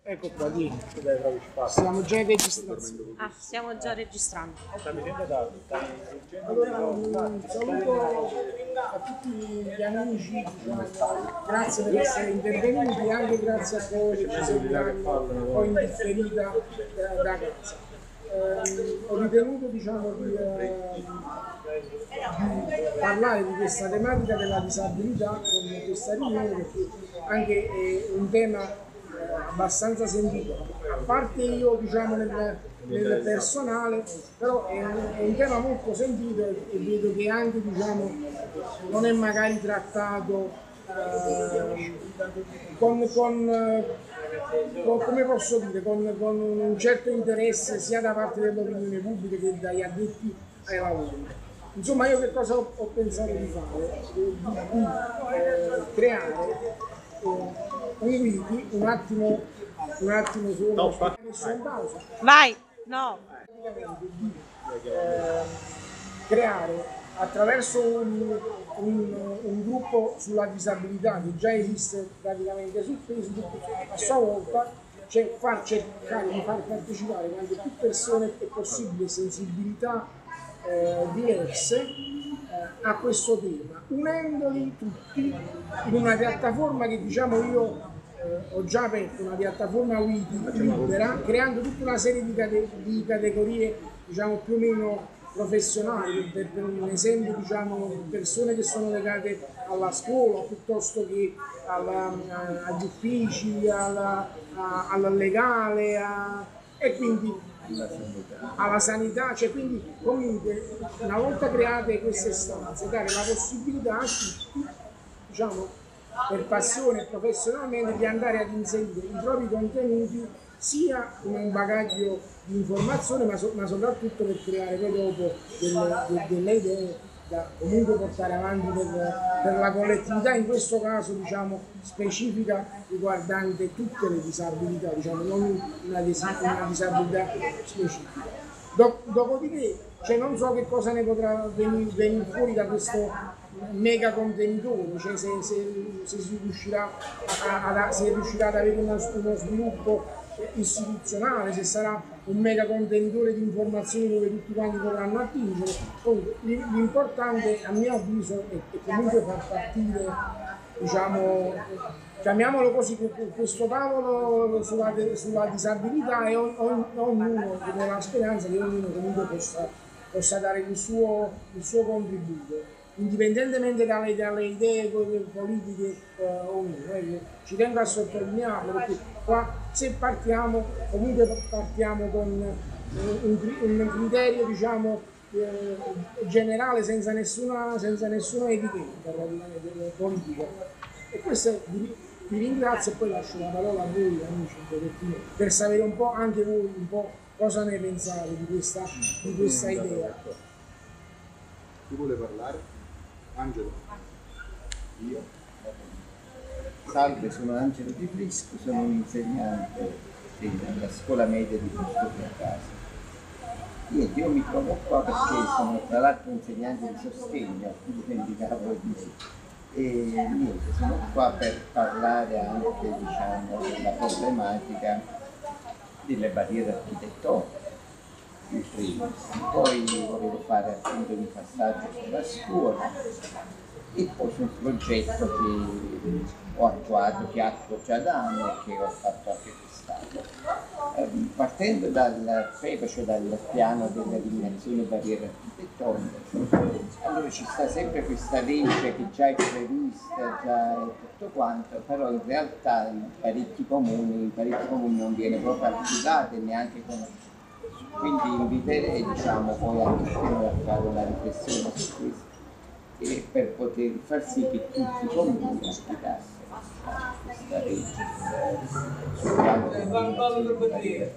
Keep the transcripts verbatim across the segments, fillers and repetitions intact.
Ecco qua, vieni. Stiamo già registrando. Ah, stiamo già registrando. Allora, un saluto a tutti gli amici, diciamo, grazie per essere intervenuti e anche grazie a voi che ci seguiranno poi in differita da, da casa. Eh, ho ritenuto, diciamo, di, eh, di parlare di questa tematica della disabilità con questa riunione, perché anche è un tema abbastanza sentito, a parte io, diciamo, nel, nel personale, però è un, è un tema molto sentito e, e vedo che anche, diciamo, non è magari trattato eh, con, con, con, come posso dire, con, con un certo interesse sia da parte dell'opinione pubblica che dagli addetti ai lavori. Insomma, io che cosa ho, ho pensato di fare? Di, di eh, creare eh, un wiki, un attimo, un attimo solo, no, fa... messo in pausa. Vai, no. Di eh, creare attraverso un, un, un gruppo sulla disabilità che già esiste praticamente su Facebook, a sua volta cioè far cercare di far partecipare quante più persone è possibile, sensibilità eh, diverse eh, a questo tema, unendoli tutti in una piattaforma che, diciamo, io eh, ho già aperto, una piattaforma wiki libera, creando tutta una serie di, cate di categorie, diciamo, più o meno professionali, per, per un esempio, diciamo, persone che sono legate alla scuola piuttosto che alla, a, agli uffici, alla, a, alla legale a, e quindi alla sanità. alla sanità, cioè quindi comunque una volta create queste stanze dare la possibilità a tutti, diciamo, per passione e professionalmente, di andare ad inserire i propri contenuti sia in un bagaglio di informazione, ma, so, ma soprattutto per creare poi dopo delle, de, delle idee da comunque portare avanti per, per la collettività, in questo caso, diciamo, specifica riguardante tutte le disabilità, diciamo, non una, una disabilità specifica. Do, dopodiché, cioè, non so che cosa ne potrà venire, venire fuori da questo mega contenitore, cioè se, se, se si riuscirà a, a, se riuscirà ad avere uno, uno sviluppo istituzionale, se sarà un mega contenitore di informazioni dove tutti quanti potranno attingere. L'importante, a mio avviso, è, è comunque far partire, diciamo, chiamiamolo così, questo tavolo sulla, sulla disabilità, e on, on, ognuno con la speranza che ognuno comunque possa, possa dare il suo, il suo contributo, indipendentemente dalle, dalle idee politiche eh, ognuno. Eh, ci tengo a sottolinearlo, perché qua se partiamo, comunque partiamo con un, un criterio, diciamo, eh, generale, senza nessuna, senza nessuna etichetta politica. E questo è, vi, vi ringrazio e poi lascio la parola a voi, amici, per sapere un po' anche voi un po' cosa ne pensate di questa, di questa idea. Chi vuole parlare? Angelo. Io. Salve, sono Angelo Di Frisco, sono un insegnante della scuola media di Porto Casa. Io, io mi trovo qua perché sono tra l'altro insegnante di sostegno, quindi lavoro di e niente, sono qua per parlare anche, diciamo, della problematica delle barriere architettoniche. Poi volevo fare appunto un passaggio sulla scuola e poi su un progetto che ho attuato, che attuo già da anni e che ho fatto anche quest'anno. Eh, partendo dal PEPA, cioè dal piano dell'eliminazione barriere architettoniche, allora ci sta sempre questa legge che già è prevista, già è tutto quanto, però in realtà in parecchi comuni, in parecchi comuni non viene proprio attivata e neanche conosciuta. Quindi inviterei, diciamo, poi anche a fare una riflessione su questo, e per poter far sì che tutti i comuni applicassero questa legge sul piano dell'eliminazione.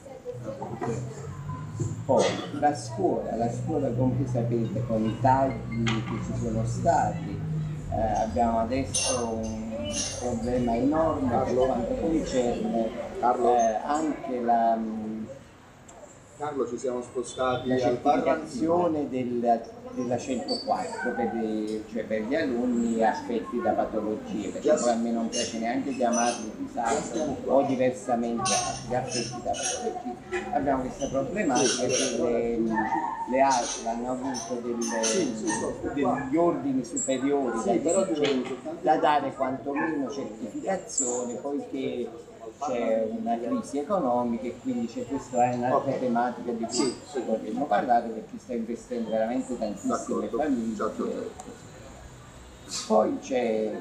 Poi la scuola, la scuola, come sapete, con i tagli che ci sono stati, eh, abbiamo adesso un problema enorme per quanto concerne eh, anche la Carlo, ci siamo spostati la al Parra. certificazione della, della centoquattro per, i- cioè per gli alunni affetti da patologie, perché poi a me non piace neanche chiamarli disabili o diversamente affetti da patologie. Abbiamo questa problematica che le, le altre hanno avuto delle, degli ordini superiori dai dirigenti da dare quantomeno certificazione, poiché c'è una crisi economica e quindi c'è questa è un'altra tematica di cui vorremmo parlare, perché sta investendo veramente tantissime famiglie. Poi c'è,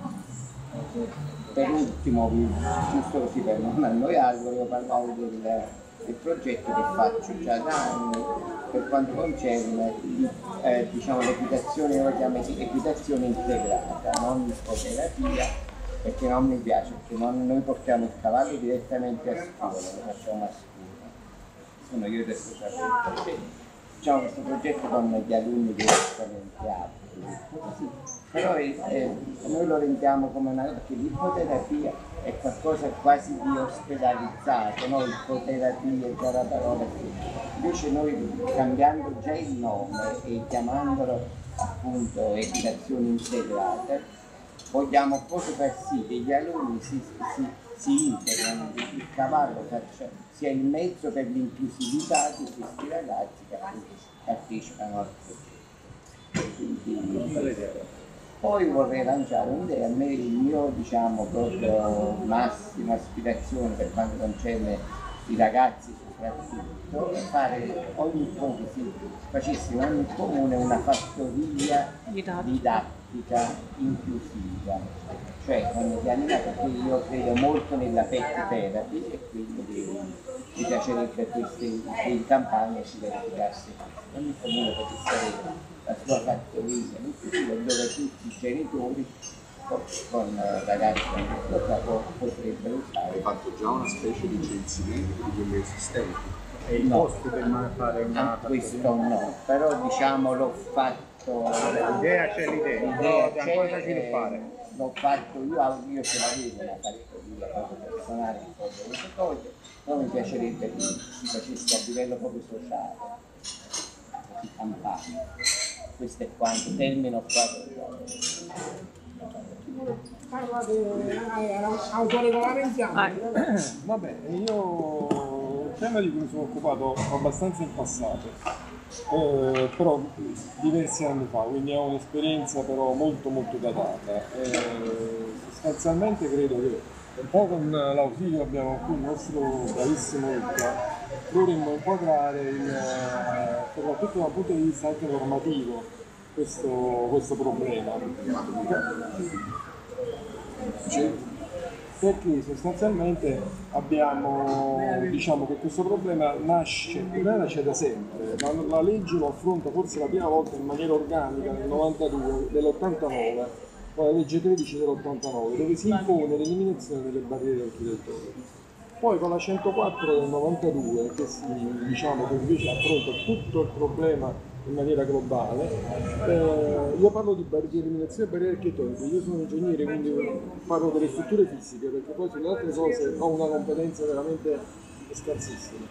per ultimo, giusto così per non annoiarvi, volevo parlare del, del progetto che faccio già da anni per quanto concerne eh, diciamo, l'equitazione, lo chiamo equitazione integrata, non ipoterapia, perché non mi piace, perché non, noi portiamo il cavallo direttamente a scuola, lo facciamo a scuola, sono io responsabile. Facciamo questo progetto con gli alunni direttamente apti, però è, è, noi lo rendiamo come una, perché l'ipoterapia è qualcosa quasi di ospedalizzato, no? Ipoterapia è già la parola che invece noi, cambiando già il nome e chiamandolo appunto equitazione integrata, vogliamo proprio far sì che gli alunni si, si, si integrano, il cavallo faccia, sia il mezzo per l'inclusività di questi ragazzi che partecipano al progetto. Poi vorrei lanciare un'idea, a me il mio diciamo proprio massima aspirazione per quanto concerne i ragazzi soprattutto è fare ogni po' che si facesse in ogni comune una fattoria didattica inclusiva, cioè con gli animali, perché io credo molto nella pet therapy e quindi mi piacerebbe queste, che in campagna si verificasse questo. Ogni comune potesse avere la sua fattoria inclusiva dove tutti i genitori con ragazzi potrebbero usare. Hai fatto già una specie di censimento di quelli esistenti? E i No. costi per fare una Ah, questo no, però diciamo l'ho fatto. l'idea c'è l'idea, L'idea però ancora da c'è, sviluppare. eh, l'ho fatto io, io ce l'avevo una fattoria proprio personale, un po' di queste cose, però mi piacerebbe che si facesse a livello proprio sociale, di campagna. Questo è quanto, termino qua. Parlate, autoregolamentiamo. Ah. Vabbè, io è un tema di cui mi sono occupato abbastanza in passato, eh, però diversi anni fa, quindi ho un'esperienza però molto molto datata. Eh, sostanzialmente credo che un po' con l'ausilio abbiamo qui il nostro bravissimo Luca, dovremmo inquadrare il, eh, soprattutto dal punto di vista anche normativo questo, questo problema. Perché sostanzialmente abbiamo, diciamo che questo problema nasce, il problema nasce da sempre, la, la legge lo affronta forse la prima volta in maniera organica nel novantadue, dell'ottantanove, con la legge tredici dell'ottantanove, dove si impone l'eliminazione delle barriere architettoniche. Poi con la centoquattro del novantadue, che, si, diciamo, che invece affronta tutto il problema in maniera globale, eh, io parlo di, bar- di eliminazione di barriere architettoniche, io sono ingegnere quindi parlo delle strutture fisiche perché poi sulle altre cose ho una competenza veramente scarsissima.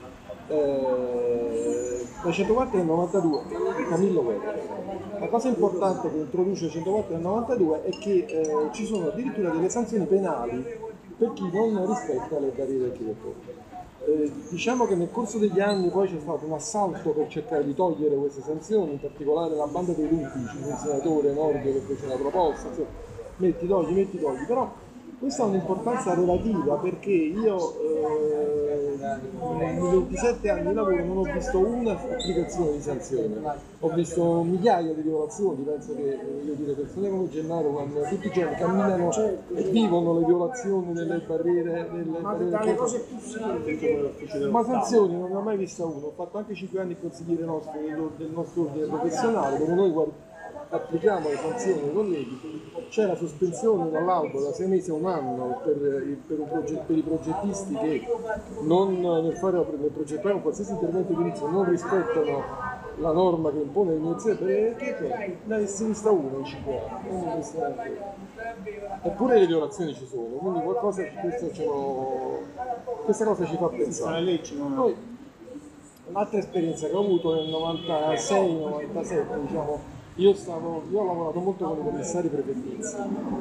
Eh, la centoquattro del novantadue, Camillo Guerra. La cosa importante che introduce la centoquattro del novantadue è che eh, ci sono addirittura delle sanzioni penali per chi non rispetta le barriere architettoniche. Eh, diciamo che nel corso degli anni poi c'è stato un assalto per cercare di togliere queste sanzioni, in particolare la banda dei Lumpici, un senatore nordico che fece una proposta, insomma, metti togli, metti togli, però questa ha un'importanza relativa perché io eh, in ventisette anni di lavoro non ho visto una applicazione di sanzione, ho visto migliaia di violazioni, penso che io dire, persone come Gennaro quando tutti i giorni camminano e vivono le violazioni delle barriere, delle Ma barriere dalle cose più semplici. ma sanzioni non ne ho mai vista uno, ho fatto anche cinque anni il consigliere nostro del, del nostro ordine professionale dove noi guard- applichiamo le sanzioni ai colleghi, c'è la sospensione dall'albo da sei mesi a un anno per, i- per, un proget- per i progettisti che non, nel, fare, nel progettare un qualsiasi intervento di inizio non rispettano la norma che impone l'iniziativa, perché ne avessi vista una in cinque anni, non ne ho vista neanche una. Eppure le violazioni ci sono, quindi qualcosa, questo ce lo, questa cosa ci fa pensare. Poi, altra esperienza che ho avuto nel novantasei novantasette, diciamo, io, stavo, io ho lavorato molto con i commissari prefettizi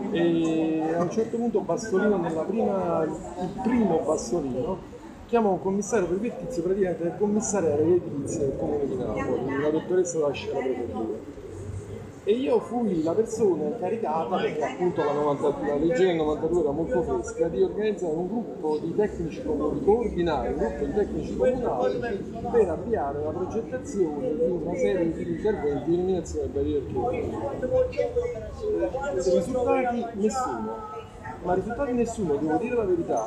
e a un certo punto Bassolino, nella prima, il primo Bassolino, chiamò un commissario prefettizio praticamente del commissariato edilizio del comune di Napoli, la dottoressa Lascia della prefettura. E io fui la persona incaricata, perché appunto la, novanta, la legge del novantadue era molto fresca, di organizzare un gruppo di tecnici comunali, coordinare un gruppo di tecnici comunali per avviare la progettazione di una serie di interventi di eliminazione delle barriere architettoniche. Risultati nessuno, ma risultati nessuno, devo dire la verità,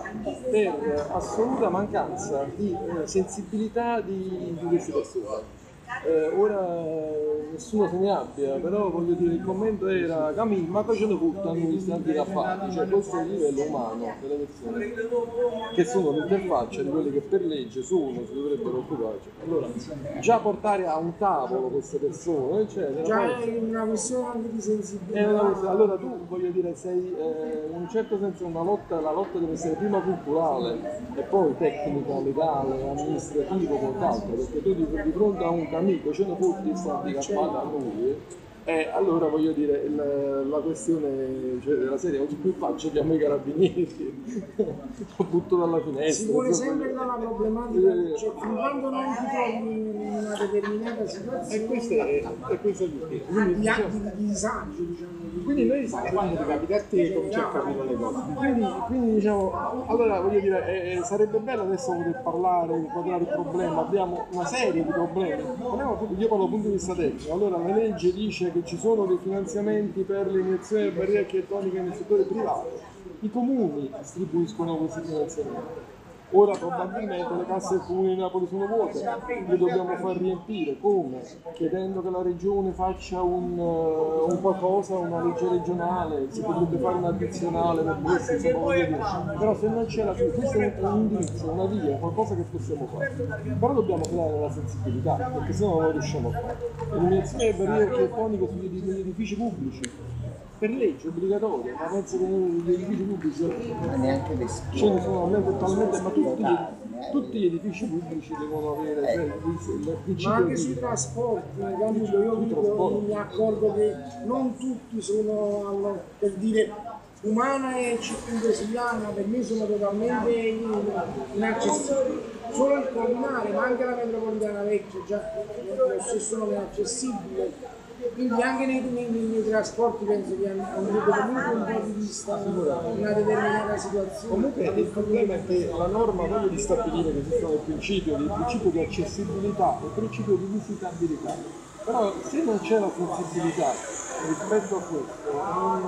per assoluta mancanza di eh, sensibilità di, di queste persone. Eh, ora nessuno se ne abbia, però voglio dire, il commento era Camille, ma facendo tutto hanno visto anticappati, cioè questo è il livello umano delle persone che sono l'interfaccia di quelli che per legge sono, si dovrebbero occupare. Allora, già portare a un tavolo queste persone, eccetera, già è una questione anche di sensibilità. È una questione. Allora tu, voglio dire, sei eh, in un certo senso una lotta, la lotta deve essere prima culturale e poi tecnica, legale, amministrativo, quant'altro, perché tu di, di fronte a un amico ce ne fotti sta handicappata a lui, e allora voglio dire il, la questione, cioè, della serie oggi qui faccio chiamo i carabinieri lo butto dalla finestra, si vuole sempre dalla problematica, cioè fin quando non ti trovi in una determinata situazione e questo è, è questo è il quindi, gli atti di disagio, diciamo. Quindi noi quando ti capita a te cominci a capire le cose. Quindi, quindi diciamo, allora voglio dire, eh, sarebbe bello adesso poter parlare, quadrare il problema, abbiamo una serie di problemi. Parliamo, io parlo dal punto di vista tecnico, allora la legge dice che ci sono dei finanziamenti per l'iniziazione delle barriere architettoniche nel settore privato, i comuni distribuiscono questi finanziamenti. Ora probabilmente le casse del comune di Napoli sono vuote, le dobbiamo far riempire, come? Chiedendo che la regione faccia un, uh, un qualcosa, una legge regionale, si potrebbe fare un addizionale per questo, insomma, voglio dire. Però se non c'è la questo è un indirizzo, una via, qualcosa che possiamo fare. Però dobbiamo creare la sensibilità, perché sennò non lo riusciamo a fare. Eliminazione delle barriere architettoniche sugli edifici pubblici. Per legge obbligatoria, ma penso che negli edifici pubblici Ma neanche le ce scuole. ne sono almeno talmente, ma tutti gli, tutti gli edifici pubblici devono avere cioè, il, il principio Ma anche di- sui trasporti, Camillo, io dico, mi accorgo che non tutti sono, allo- per dire, Umana e Circumvesillana per me sono totalmente in- inaccessibili. Solo il comunale, ma anche la metropolitana vecchia, già lo stesso nome è accessibile. Quindi anche nei, nei, nei trasporti penso che andrebbe comunque un po' di vista in una determinata situazione. Comunque il problema è che la norma voglia di stabilire che esistono il principio, il principio di accessibilità e il principio di visitabilità. Però se non c'è la sensibilità rispetto a questo, non,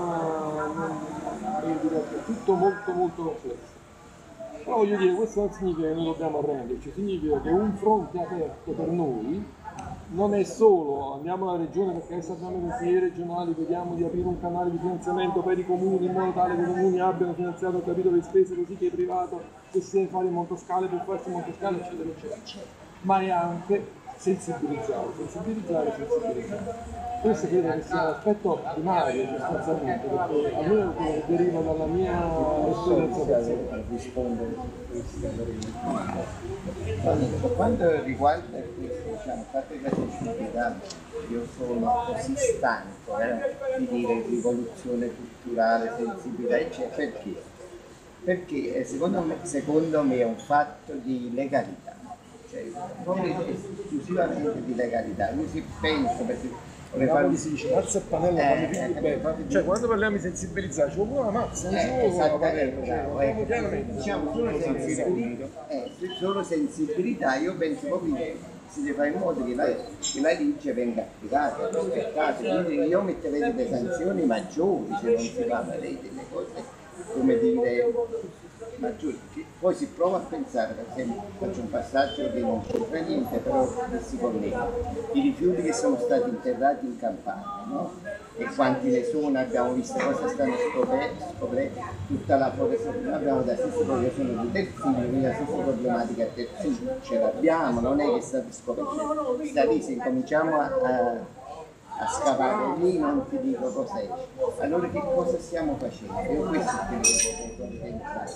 non, è tutto molto molto complesso. Però voglio dire, questo non significa che noi dobbiamo arrenderci, significa che un fronte aperto per noi non è solo andiamo alla regione perché adesso abbiamo i consiglieri regionali, vediamo di aprire un canale di finanziamento per i comuni in modo tale che i comuni abbiano finanziato il capitolo di spese così che il privato che si deve fare in montoscale per farsi in montoscale eccetera eccetera, ma è anche sensibilizzare, sensibilizzare, sensibilizzare. Questo credo che sia l'aspetto primario sostanzialmente, perché almeno quello che deriva dalla mia esperienza personale. Rispondere a queste per quanto riguarda questo, diciamo, fatto di accessibilità, io sono così stanco eh, di dire rivoluzione culturale, sensibilità, eccetera, perché? Perché eh, secondo me, secondo me è un fatto di legalità, cioè proprio esclusivamente di legalità. Io si penso perché Napoli si dice mazza e panella, fammi figli eh, bene. eh, Cioè quando parliamo di sensibilizzare ci vuole una mazza, non ci Eh, vuole una esattamente, panella, bravo, cioè, ecco, chiaramente. diciamo solo sensibilità, eh, se solo sensibilità, io penso proprio che si deve fare in modo che la, che la legge venga applicata, rispettata, quindi io metterei delle sanzioni maggiori se non si fa, vedete, delle cose come dire maggiori. Poi si prova a pensare, per esempio, faccio un passaggio che non c'entra niente, però che si collega, i rifiuti che sono stati interrati in Campania, no? E quanti ne sono, abbiamo visto cosa stanno scoprendo, tutta la foresta, noi abbiamo la stessa popolazione di Terzino, quindi la stessa problematica a Terzino, ce l'abbiamo, non è che è stato scoperto, sta lì, se incominciamo a, a a scavare lì, non ti dico cos'è. Allora che cosa stiamo facendo? Io questo è quello che vorrei pensare.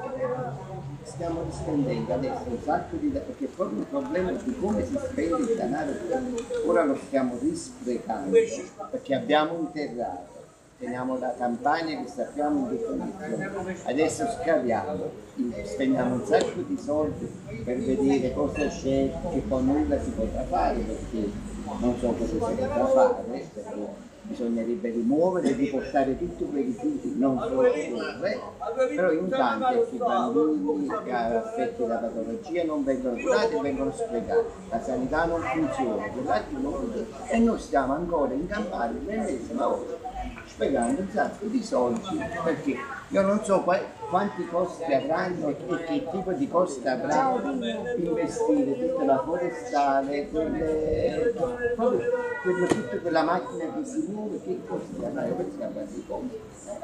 Stiamo spendendo adesso un sacco di denaro, perché è proprio il problema di come si spende il denaro. Ora lo stiamo risprecando perché abbiamo un terrato, teniamo la campagna che sappiamo in che condizioni. Adesso scaviamo, spendiamo un sacco di soldi per vedere cosa c'è, che poi nulla si potrà fare perché non so cosa si potrà fare, perché bisognerebbe rimuovere e riportare tutti quei rifiuti, non solo dove, però intanto ecco, i bambini affetti da patologia non vengono curati e vengono sprecati, la sanità non funziona, quell'altro non funziona e noi stiamo ancora in campagna l'ennesima volta sprecando un sacco di soldi perché io non so qua, quanti costi avranno e che tipo di costi avranno investire tutta la forestale, quelle, proprio, quelle, tutta quella macchina che si muove, che costi avranno, questi sono quasi costi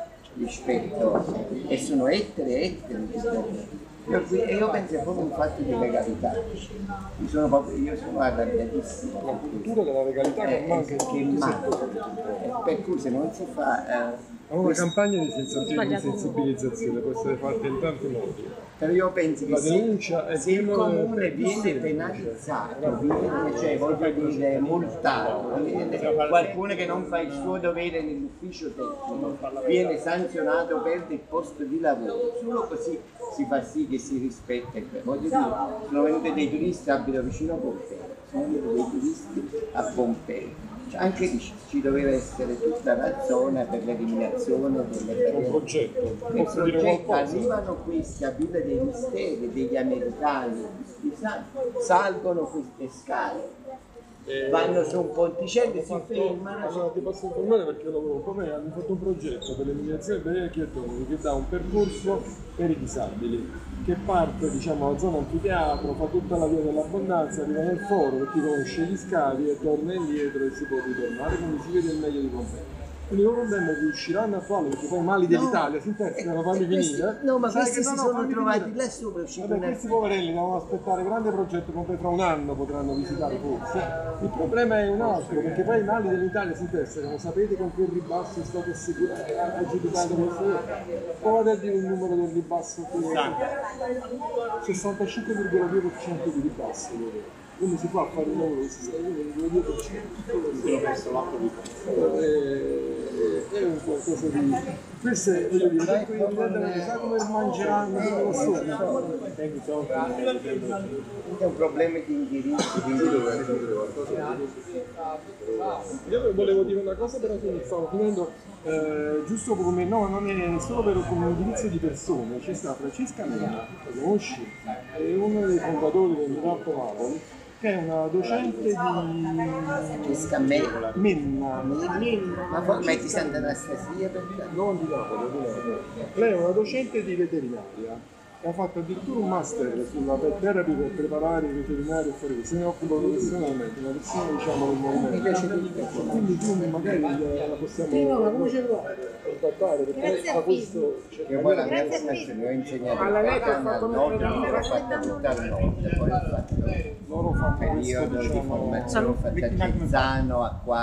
rispetto, e sono ettere e ettere. Io, qui, e io penso che è proprio un fatto di legalità. Io sono, proprio, io sono arrabbiatissimo. La cultura della legalità che Eh, manca in che tutti i manca. settori. Per cui se non si fa... Eh, È una questo- campagna di sensazione, di sensibilizzazione, può essere fatta in tanti modi. Però io penso che La se, denuncia è se il quello comune del- viene penalizzato, viene, cioè voglio dire multato, viene, qualcuno che non fa il suo dovere nell'ufficio tecnico viene sanzionato, perde il posto di lavoro, solo così si fa sì che si rispetta. Voglio dire, sono venuti dei turisti, abito vicino a Pompei, sono venuti dei turisti a Pompei. Cioè, anche lì ci doveva essere tutta la zona per l'eliminazione delle C'è un barriere. progetto, Nel posso dire progetto qualcosa? arrivano questi a Villa dei Misteri, degli americani, di Sa- salgono queste scale, Eh, vanno su un ponticello e si Allora, fermano. ti posso informare perché lavoro un po' me, hanno fatto un progetto per l'eliminazione dei barriere architettoniche che dà un percorso per i disabili, che parte diciamo dalla zona anfiteatro, fa tutta la via dell'abbondanza, arriva nel foro per chi conosce gli scavi e torna indietro e si può ritornare, quindi si vede il meglio di Pompei. L'unico problema è che riusciranno a farlo perché poi i mali dell'Italia si intersecano, eh, fammi questi- finire. no, ma Sai questi che si no, no, sono fammi trovati finire. là sopra, è uscito Vabbè, una- questi poverelli devono aspettare grande progetto, come tra un anno potranno visitare forse. Il problema è un altro, perché poi i mali dell'Italia si intersecano, sapete con che ribasso è stato assicurato, aggiudicato questo io? Provate a dire un numero del ribasso che sessantacinque virgola due per cento di ribasso. Quindi si fa fare un lavoro di sessantacinque virgola due per cento. È un qualcosa di... Questo è, voglio dire, tanto evidentemente sa come mangeranno come lo sono. è un problema di indirizzo, di indirizzo. Io volevo dire una cosa però che stavo finendo, eh, giusto come no, non è solo per come indirizzo di persone, c'è sta Francesca Menna, la conosci? È uno dei fondatori del Mirappo Napoli, che è una docente di Che scammella. Menna, Ma poi metti Sant'Anastasia per caso? non di Napoli, di Napoli. Lei è una docente di veterinaria e ha fatto addirittura un master sulla pet therapy per preparare i veterinari e fare se ne occupa professionalmente, una persona diciamo del movimento. Quindi tu magari la possiamo contattare perché a questo Io poi la mia formazione ho insegnato Alla il Lega ha Patana fatto al nord, mettere la l'ho fatta tutta al nord, poi ho fatto loro fanno questo periodo di diciamo formazione, l'ho fatta a Gezzano, a qua.